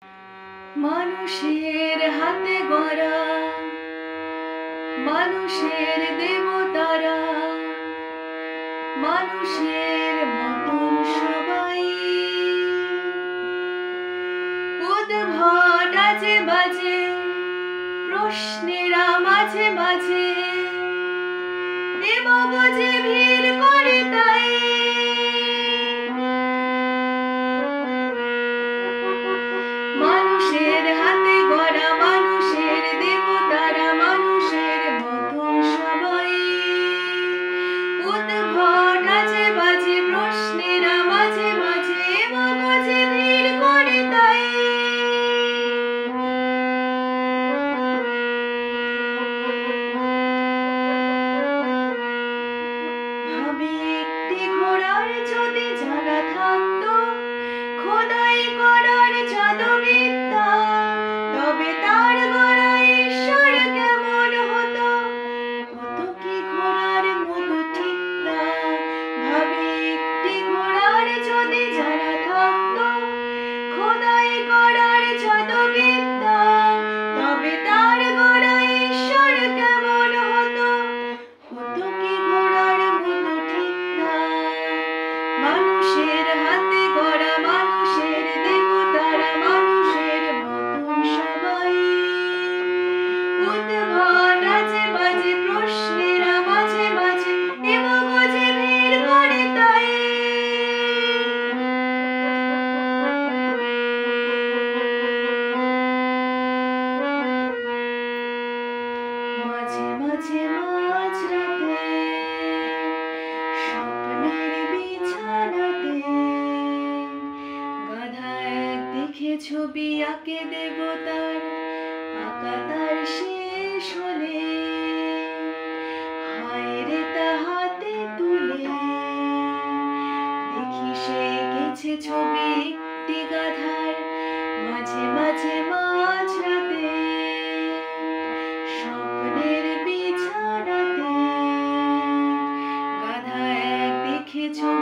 মানুষের হাতে গড়া, মানুষের দেবতারা, মানুষের মতন সবাই। উদ্ভট আজে বাজে প্রশ্নেরা মাঝে মাঝে এ মগজে ভিড় করে তাই। মানুষের হাতে গড়া, মানুষের দেবতারা, মানুষের মতন সবাই। উদ্ভট আজে বাজে প্রশ্নেরা মাঝে মাঝে মগজে ভিড় করে তাই। ভাবি একটি ঘোড়ার যদি জানা থাকতো খোদাই করার জাদুবিদ্যা, তবে তার গড়ায় ঈশ্বর কেমন হতো, হতো কি ঘোড়ার মতো ঠিক তা। ভাবি একটি ঘোড়ার যদি জানা থাকতো খোদাই করার জাদুবিদ্যা, তবে তার গড়ায় ঈশ্বর কেমন হতো, হতো কি ঘোড়ার মতো ঠিক তা। মানুষের হাতে গড়া, মানুষের দেবতারা, মানুষের মতন সবাই। উদ্ভট আজে বাজে প্রশ্নেরা মাঝে মাঝে এ মগজে ভিড় করে তাই। মাঝে মাঝে মাঝরাতে স্বপ্নের বিছানাতে গাধা এক দেখে ছবি আঁকে দেবতার, আঁকা তার শেষ হলে হায় রে তা হাতে তুলে দেখি সে গেছে ছবি একটি গাধার। মাঝে মাঝে মাঝরাতে স্বপ্নের বিছানাতে গাধা এক দেখে ছবি